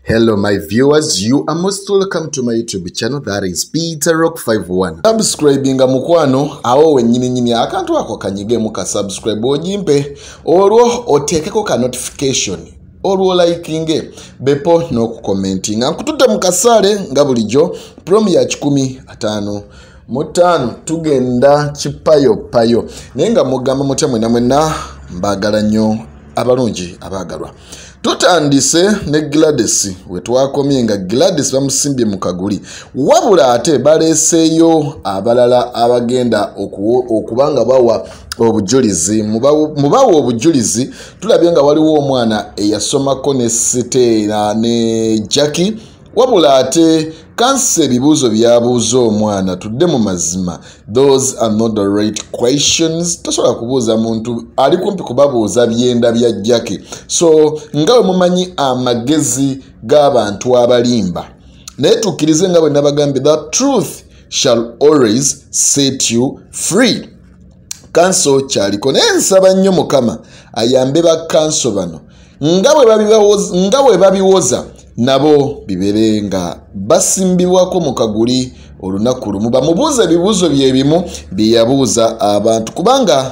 Hello my viewers, you are most welcome to my YouTube channel, that is Peter Rock51. Subscribinga mukwano awo wenyini akantu ako kanyige muka subscribe ojimpe olwo otekeko ka notification olwo likinge bepo no commenting akutute mukasale nga bulijo prom ya 15 mutano tugenda chipayo payo nenga mugamba mutemwe namwena mbagala nnyo abalungi abagalwa. Tutandise ne Gladys wetwakomye nga Gladys bamusimbye mu kaguli wabula ate baleseyo abalala abagenda okubanga bawa obujulizi mubawa obujulizi. Tulabye nga waliwo omwana eyasomako ne Sitera ne Jackie wabula ate kanse ebibuuzo byabuuza omwana tudde mu mazima. Those are not the right questions. Tosobola kubuuza muntu ali kumpi kubabuuza byenda bya Jackie. So ngawe mumanyi amagezi g'abantu abalimba naye tukkirize nga bwe nabagambye, the truth shall always set you free. Kanso kyaliko naye nsaba nnyo Mukama ayambe bakanso bano nga bwe babiwoza nabo bibere nga basimbibwako mu kaguli olunaku lumu bamubuuza ebibuuzo bye bimu bye yabuuza abantu kubanga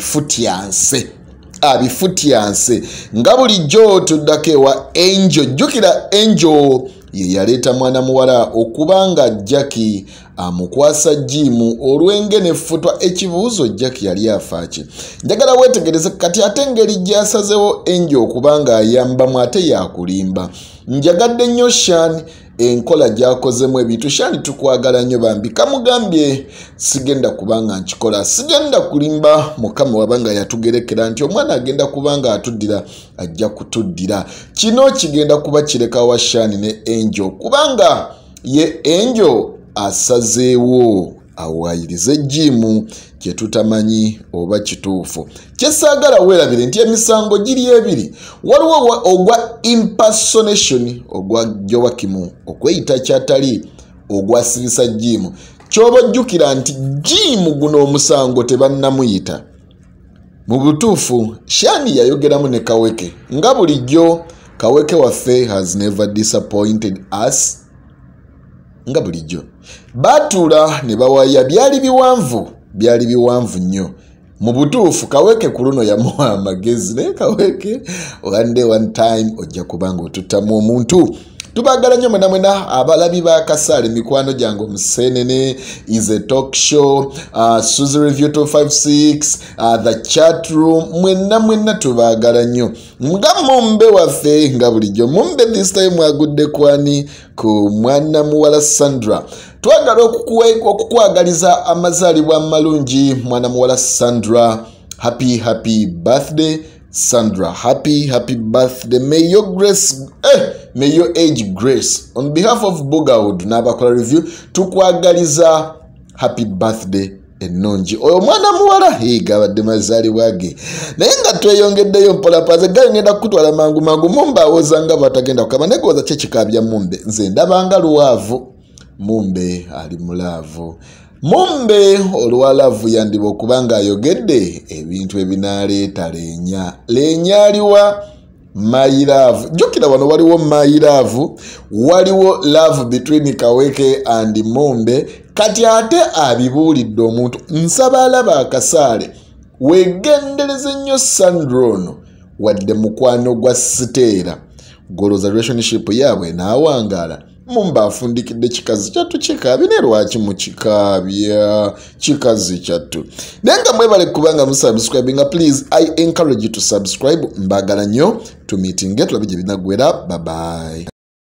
abifutyanse nga bulijjo tuddako ewa Angel. Jjukira Angel ye yaleeta mwana muwala okubanga Jackie amukwasa jimu olw'engene ffutwa ekibuuzo Jackie yali afaaki. Njagala weetegereze kati ate engeri gyasazewo Angel okubanga ayambamu ate yakulimba. Njagadde nnyo Shani enkola gyakozemu ebintu. Shani tukwagala nnyo bambi kamugambye sigenda kubanga nkikola, sigenda kulimba Mukama wabanga yatugerekera nti omwana agenda kubanga atuddira ajja kutuddira. Kino kigenda kuba kireka wa Shani ne Angel kubanga ye Angel asazeewo awayirize jimu kye tutamanyi oba kituufu. Kyesaagala weerabire nti emisango giri ebiri. Waliwo ogwa impersonation ogwa Jowakimu okweyita kyatali ogwasibisa jimu. Kyoba ojjukira nti jimu guno omusango tebannamuyita. Mu butuufu Shani yayogeramu ne Kaweke nga bulijjo. Kaweke waffe has never disappointed us. Nga bulijjo batula ne bawaya byali biwanvu nnyo. Mu butuufu Kaweke ku luno yamuwa amagezi naye Kaweke one time ojja kubanga otuttamu omuntu. Tubagala nnyo mwena abalabi ba Akasaale mikwano gyange omusenene is a talk show, Suzy Review 256, the chat room, mwena tubagala nnyo. Nga mumbe waffe nga bulijjo mumbe this time agudde kwani ku mwana muwala Sandra. Twagala okukwagaliza amazaalibwa amalungi mwana muwala Sandra. Happy birthday Sandra, happy birthday. May your age grace. On behalf of Bugawood n'abakola review tukwagaliza happy birthday ennungi oyo mwana muwala gabadde mazaalibwa ge naye nga tweyongeddeyo mpolapaze gayongenda kutwala mangu mumbe awoza nga batagenda kukaba negoza kyekikabya mumbe nze ndabanga luwaavu mumbe ali mulaavu. Mumbe olwalavu yandiba okubanga ayogedde ebintu ebinaleeta leenya aliwa my love. Jukira wano waliwo my love, waliwo love between Kaweke and Mumbe. Kati ate abibuulidde omuntu nsaba alaba Akasaale wegendereze nnyo Sandrono wadde mukwano gwa Sitera goloza relationship yaabwe naawangala. Mumbe afundikidde kikazi kyattu kikaabi ne lwaki mukikaabya kikazi kyattu. Nenga mwebale kubanga musubscribinga, please I encourage you to subscribe. Mbagala nnyo to meeting get labije binagwera. Bye bye.